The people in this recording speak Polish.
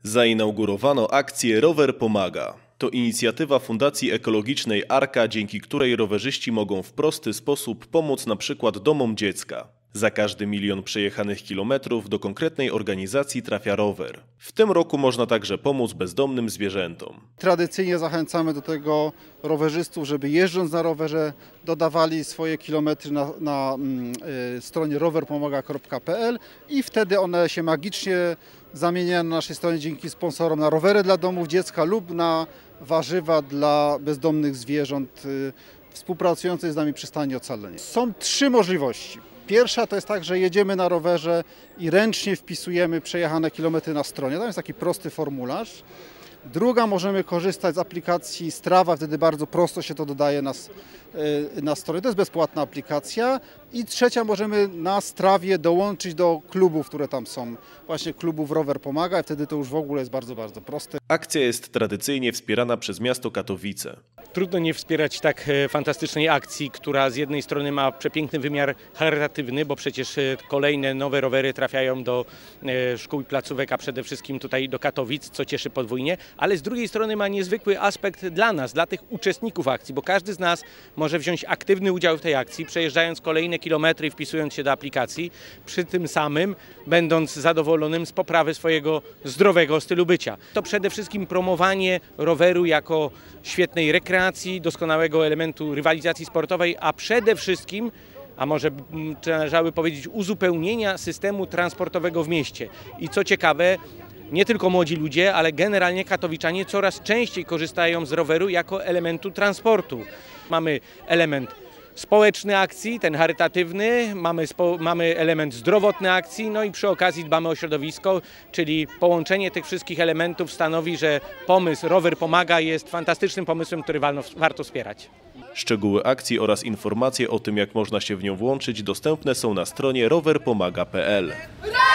Zainaugurowano akcję Rower Pomaga. To inicjatywa Fundacji Ekologicznej Arka, dzięki której rowerzyści mogą w prosty sposób pomóc na przykład domom dziecka. Za każdy 1 000 000 przejechanych kilometrów do konkretnej organizacji trafia rower. W tym roku można także pomóc bezdomnym zwierzętom. Tradycyjnie zachęcamy do tego rowerzystów, żeby jeżdżąc na rowerze dodawali swoje kilometry na stronie rowerpomaga.pl i wtedy one się magicznie zamieniają na naszej stronie dzięki sponsorom na rowery dla domów dziecka lub na warzywa dla bezdomnych zwierząt współpracujących z nami Przystani Ocalenie. Są 3 możliwości. Pierwsza to jest tak, że jedziemy na rowerze i ręcznie wpisujemy przejechane kilometry na stronie. Tam jest taki prosty formularz. Druga, możemy korzystać z aplikacji Strava, wtedy bardzo prosto się to dodaje na stronie. To jest bezpłatna aplikacja. I trzecia, możemy na Strawie dołączyć do klubów, które tam są. Właśnie klubów Rower Pomaga i wtedy to już w ogóle jest bardzo, bardzo proste. Akcja jest tradycyjnie wspierana przez miasto Katowice. Trudno nie wspierać tak fantastycznej akcji, która z jednej strony ma przepiękny wymiar charytatywny, bo przecież kolejne nowe rowery trafiają do szkół i placówek, a przede wszystkim tutaj do Katowic, co cieszy podwójnie, ale z drugiej strony ma niezwykły aspekt dla nas, dla tych uczestników akcji, bo każdy z nas może wziąć aktywny udział w tej akcji, przejeżdżając kolejne kilometry i wpisując się do aplikacji, przy tym samym będąc zadowolonym z poprawy swojego zdrowego stylu bycia. To przede wszystkim promowanie roweru jako świetnej rekreacji, doskonałego elementu rywalizacji sportowej, a przede wszystkim, a może należałoby powiedzieć, uzupełnienia systemu transportowego w mieście. I co ciekawe, nie tylko młodzi ludzie, ale generalnie katowiczanie coraz częściej korzystają z roweru jako elementu transportu. Mamy element społeczny akcji, ten charytatywny, mamy element zdrowotny akcji, no i przy okazji dbamy o środowisko, czyli połączenie tych wszystkich elementów stanowi, że pomysł Rower Pomaga jest fantastycznym pomysłem, który warto wspierać. Szczegóły akcji oraz informacje o tym, jak można się w nią włączyć, dostępne są na stronie rowerpomaga.pl.